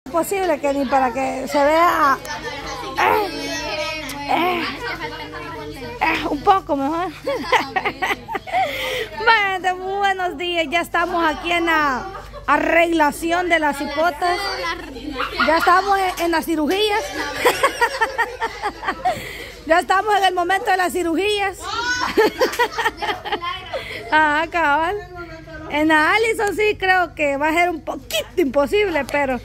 Posible que ni para que se vea un poco mejor. Bueno, buenos días, ya estamos aquí en la arreglación de las cipotas. Ya estamos en las cirugías. Ya estamos en el momento de las cirugías. Ah, cabal. En la Allison sí creo que va a ser un poquito imposible, pero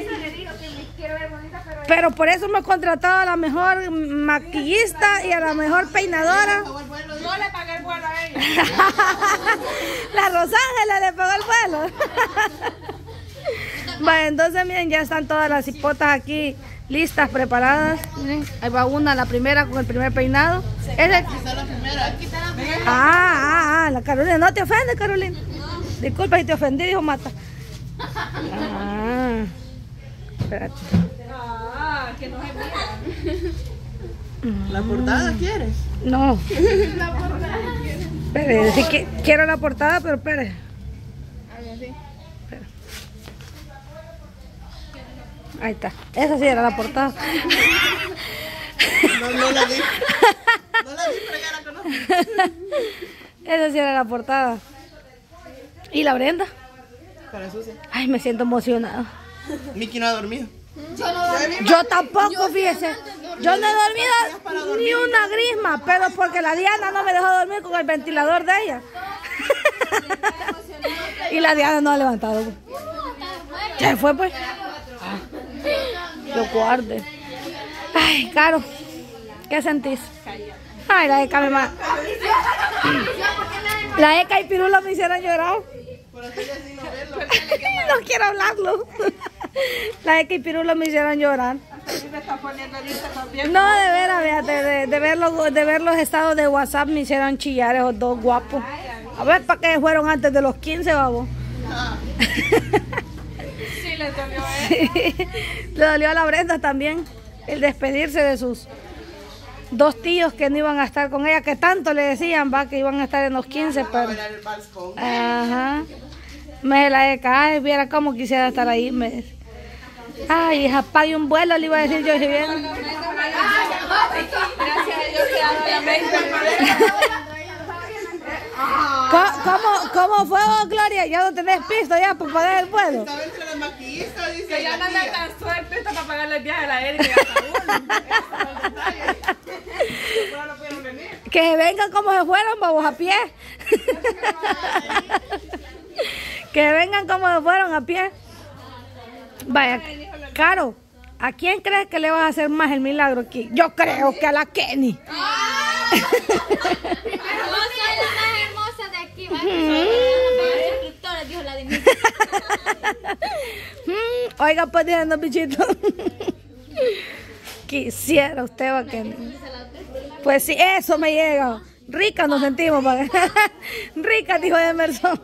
por eso hemos contratado a la mejor maquillista y a la mejor peinadora. Yo le pagué el vuelo a ella. La Rosángela le pagó el vuelo. Bueno, entonces miren, ya están todas las cipotas aquí listas, preparadas. Miren, ahí va una, la primera con el primer peinado. Aquí está la primera, aquí está la primera. La Carolina. No te ofende, Carolina. Disculpa si te ofendí, dijo Mata. Espérate. Que no se mira. ¿La portada quieres? No. La portada quieres. Espere, sí que quiero la portada, pero espere. Ahí está. Esa sí era la portada. No la vi. No la vi, pero ya la conozco. Esa sí era la portada. ¿Y la Brenda? Para Susi. Ay, me siento emocionada. Miki no ha dormido. Yo tampoco, fíjese. Yo no he dormido ni una grisma, pero porque la Diana no me dejó dormir con el ventilador de ella. Y la Diana no ha levantado. ¿Se fue, pues? Lo guarde. Ay, Caro, ¿qué sentís? Ay, la Eka me mata. La Eka y Pirulo me hicieron llorar. No quiero hablarlo. La Eka y Pirulo me hicieron llorar. No, de veras, fíjate, de ver los estados de WhatsApp me hicieron chillar esos dos guapos. A ver, ¿para qué fueron antes de los 15, babo? Sí, le dolió a Sí, le dolió a la Brenda también el despedirse de sus dos tíos que no iban a estar con ella, que tanto le decían, va, que iban a estar en los 15, pero... Ajá. Me la de caer, viera cómo quisiera estar ahí. Ay, hija, pague un vuelo, le iba a decir yo si bien. Gracias a Dios que ha dado la mente. ¿Cómo fue vos, Gloria? Ya no tenés pisto ya para pagar el vuelo. Estaba entre las maquillistas, dice. Que ya no me alcanzó el pisto para pagarle el viaje a la Erika y a no pudieron venir. Que vengan como se fueron, vamos, a pie. Que vengan como se fueron a pie. Vaya, Caro, ¿a quién crees que le vas a hacer más el milagro aquí? Yo creo que a la Kenny. Oiga, pues diciendo, bichito. Quisiera usted, va, Kenny. Pues sí, eso me llega. Rica nos sentimos, pa. Rica, dijo Emerson.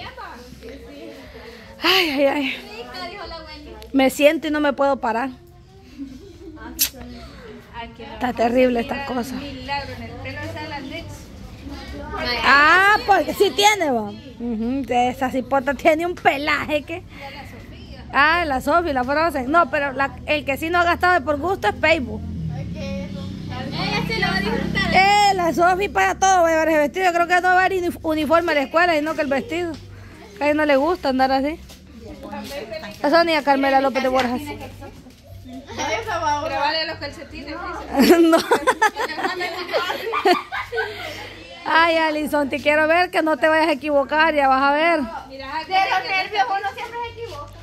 Ay, ay, ay. Me siento y no me puedo parar. Está terrible esta cosa. Ah, porque sí tiene, va. Esa cipota tiene un pelaje que... Ah, la Sofi, la Frozen. No, pero el que sí no ha gastado de por gusto es Facebook. La Sofi para todo va a llevar ese vestido. Yo creo que no va a haber uniforme a la escuela, sino que el vestido. Que a ella no le gusta andar así. Eso ni a Carmela López de Borjas. Grabarle los calcetines. No. Ay, Alison, te quiero ver que no te vayas a equivocar, ya vas a ver. Mira, De los nervios uno siempre se equivoca.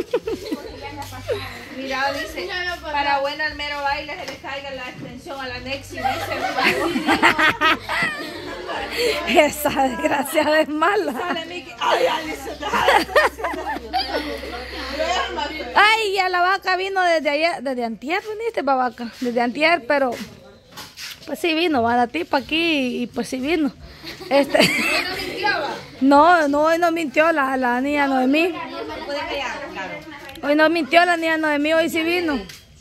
mira, dice, para bueno al mero baile se le caiga la extensión a la Nexi, dice. Esa desgraciada es mala. Sale Miki. Ay, Alice, Ay, ya la vaca vino desde ayer, desde antier viniste, pa' vaca, desde antier, pero pues sí vino, va la tipa aquí y pues sí vino. No, hoy no mintió la niña Noemí. Hoy no mintió la niña Noemí, hoy sí vino.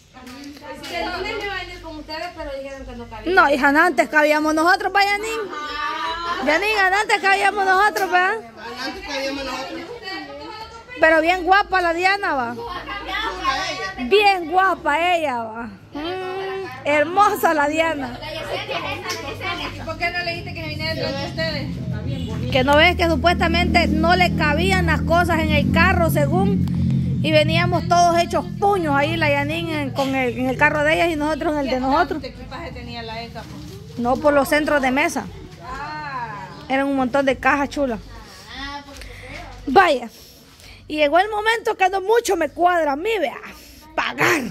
No, hija, antes cabíamos nosotros, pa' Yanin. Yanin, antes cabíamos nosotros, pa. Antes cabíamos nosotros. Pero bien guapa la Diana, va. Bien guapa ella, va. Hermosa la Diana. ¿Y por qué no le dijiste que se viniera detrás de ustedes? Que no ves que supuestamente no le cabían las cosas en el carro según. Y veníamos todos hechos puños ahí, la Yanin en el carro de ellas y nosotros en el de nosotros. ¿Qué equipaje tenía la ECA? No por los centros de mesa. Ah. Eran un montón de cajas chulas. Vaya. Y llegó el momento que no mucho me cuadra a mí, vea. Pagar.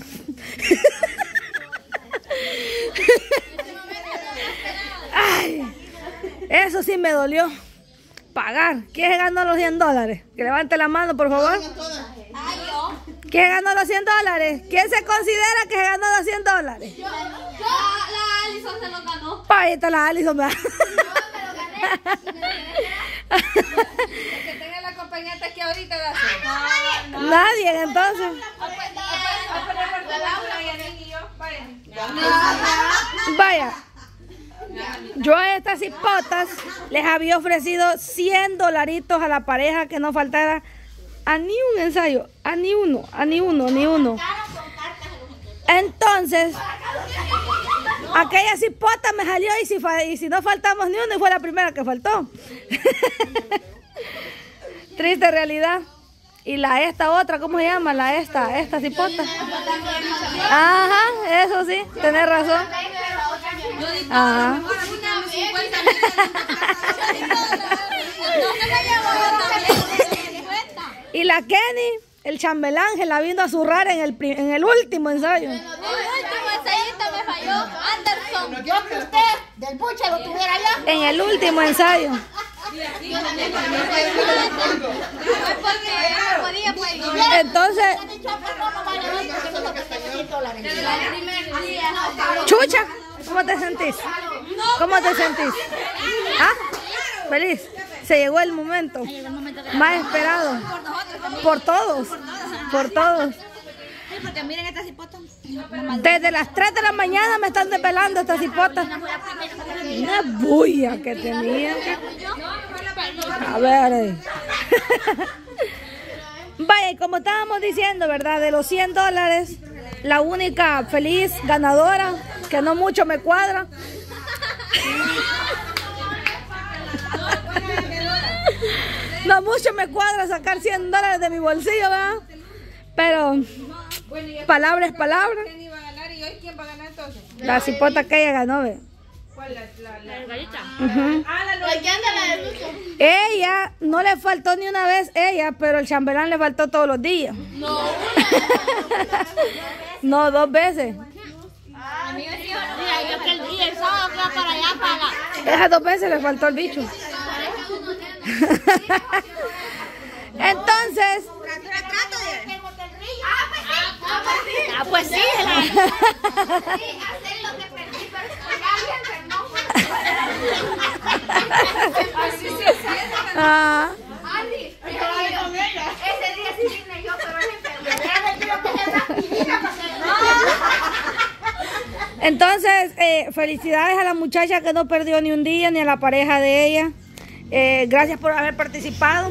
Ay, eso sí me dolió. Pagar. ¿Quién se ganó los $100? Que levante la mano, por favor. ¿Quién ganó los $100? ¿Quién se considera que se ganó los $100? La Alison se lo ganó. Ahí está la Alison, vea. Que tenga la acompañante que ahorita la hace. Nadie, entonces. Vaya. Yo a estas hipotas les había ofrecido $100 a la pareja que no faltara a ni un ensayo, a ni uno. Entonces, aquella cipota me salió y si no faltamos ni uno y fue la primera que faltó. Triste realidad. Y esta otra, ¿cómo se llama? Esta cipota. Ajá, eso sí, tenés razón. Ajá. Y la Kenny, el chambelán, se la vino a zurrar en el último ensayo. El último ensayista me falló. Anderson. Yo que usted del buche lo tuviera allá. En el último ensayo. Entonces, Chucha, ¿cómo te sentís? ¿Cómo te sentís? ¿Ah? ¿Feliz? Se llegó el momento más esperado. Por todos. Por todos. Porque miren esta cipota. Desde las 3 de la mañana me están depelando esta cipota. Una bulla que tenía. A ver. Vaya, y como estábamos diciendo, ¿verdad? De los $100, la única feliz ganadora, que no mucho me cuadra. No mucho me cuadra sacar $100 de mi bolsillo, ¿verdad? Pero palabra es palabra. ¿Quién iba a ganar y hoy quién va a ganar entonces? La cipota que ella ganó, ¿ve? ¿Cuál? La gallita. Ella no le faltó ni una vez ella, pero el chambelán le faltó todos los días. No. No, 2 veces. Y el sábado que va para allá paga. Esas 2 veces le faltó el bicho. Entonces. Pues sí. Ah. Ese día sí vine yo, pero Entonces, felicidades a la muchacha que no perdió ni un día, ni a la pareja de ella. Gracias por haber participado.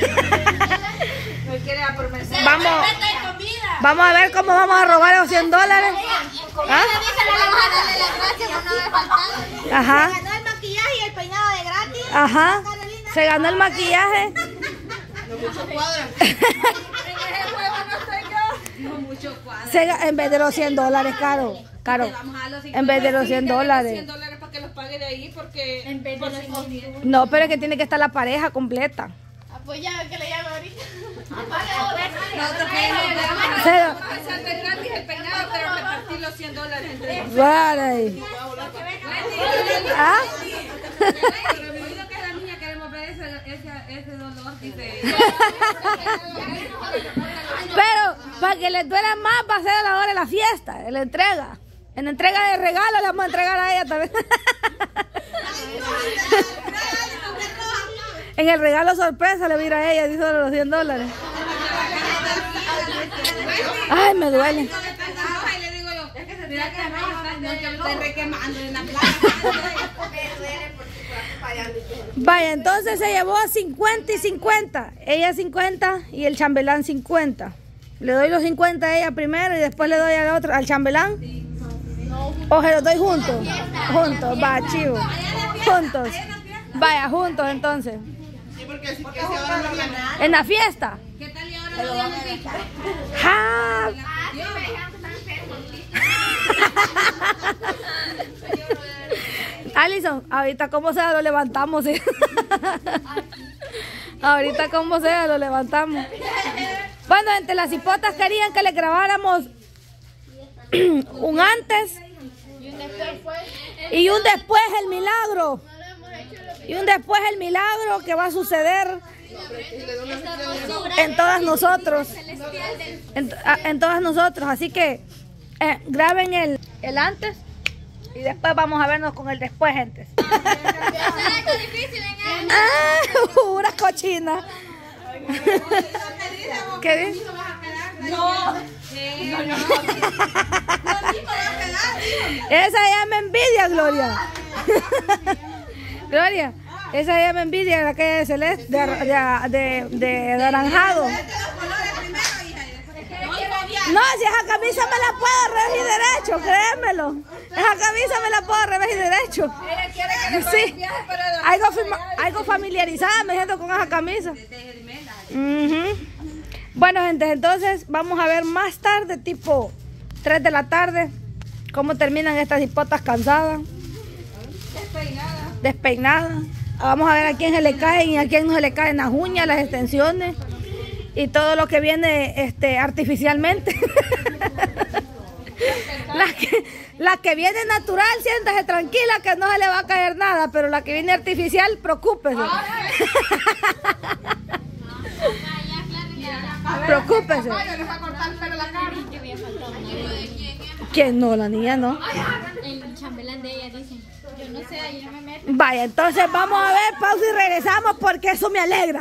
Vamos a ver cómo vamos a robar los $100. ¿Ah? Ajá. Se ganó el maquillaje y el peinado de gratis. Ajá. Se ganó el maquillaje. En vez de los $100, Caro. En vez de los $100. $100 para que los pague de ahí porque... No, pero es que tiene que estar la pareja completa. Pues ya que le llame ahorita. Nosotros queremos hacer gratis el peinado, pero repartir los $100 entre ellos. Vale. ¿Ah? Que la niña queremos ver ese dolor, dice. Pero para que le duela más va a ser a la hora de la fiesta, en la entrega. En la entrega de regalo le vamos a entregar a ella también. En el regalo sorpresa le voy a ir a ella, dice los $100. Ay, me duele. Vaya, entonces se llevó 50 y 50. Ella 50 y el chambelán 50. Le doy los 50 a ella primero y después le doy al otro, al chambelán. O se los doy juntos. Juntos, va, chivo. Juntos. Vaya, juntos entonces. Sí, porque si ahora no viene. En la fiesta. ¿Qué tal y ahora lo damos rico? ¡Ja! Alison, ahorita como sea lo levantamos. ¿Sí? Ahorita como sea lo levantamos. Bueno, entre las hipotas querían que le grabáramos un antes y un después el milagro. Y un después el milagro que va a suceder en todas nosotros. En todas nosotros. Así que graben el antes y después vamos a vernos con el después, gente. Pura cochina. ¿Qué dices? No. Esa se llama envidia, Gloria. Gloria, esa se llama envidia, la que es celeste, de anaranjado. No, si esa camisa me la puedo revés y derecho, créemelo. Esa camisa me la puedo revés y derecho. Sí, algo familiarizada me siento con esa camisa. Bueno, gente, entonces vamos a ver más tarde, tipo 3 de la tarde, cómo terminan estas hipotas cansadas. Despeinadas. Vamos a ver a quién se le caen y a quién no se le caen las uñas, las extensiones y todo lo que viene artificialmente. La que viene natural, siéntase tranquila que no se le va a caer nada, pero la que viene artificial, preocúpese. Preocúpese. ¿Quién no? La niña no. El chambelán de ella dice. Yo no sé, ahí no me meto. Vaya, entonces vamos a ver, pausa y regresamos porque eso me alegra.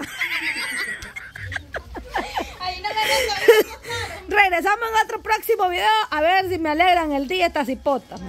Ahí no me meto. Regresamos en otro próximo video a ver si me alegran el día estas hipotas.